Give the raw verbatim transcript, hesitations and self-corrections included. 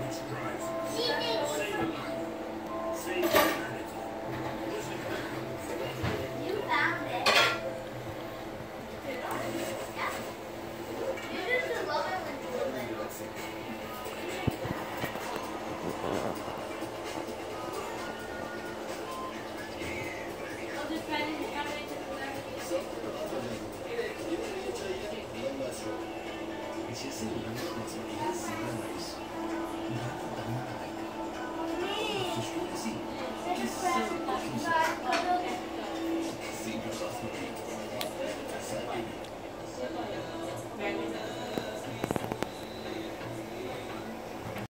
You found it. You used to love it when you were little. I'll just try to have it to the left. 其实你们自己也喜欢买